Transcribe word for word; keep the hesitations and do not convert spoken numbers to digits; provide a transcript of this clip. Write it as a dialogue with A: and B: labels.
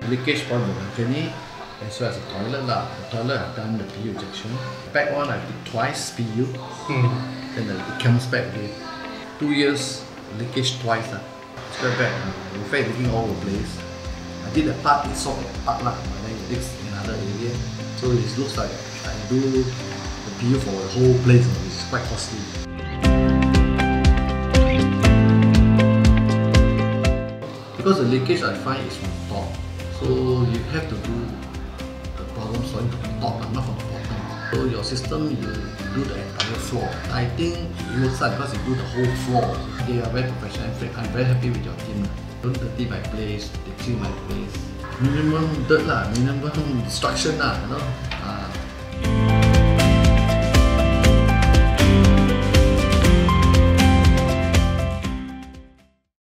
A: leakage from the balcony, as well as the toilet lah. The toilet I've done the P U injection. Back one I did twice P U, mm. then the, it comes back again. Two years leakage twice lah. It's quite bad. Uh. In fact, leaking all over the place. I did a part, it solved that part lah, but then it leaks in another area. So it looks like I do the P U for the whole place, which is quite costly. Because the leakage I find is from top, so you have to do the problem solving from the top, not from the bottom. So your system, you do the entire floor. I think you will start because you do the whole floor. They are very professional. I'm very happy with your team. Don't dirty my place, they clean my place. Minimum dirt lah, minimum destruction lah, you know. Uh,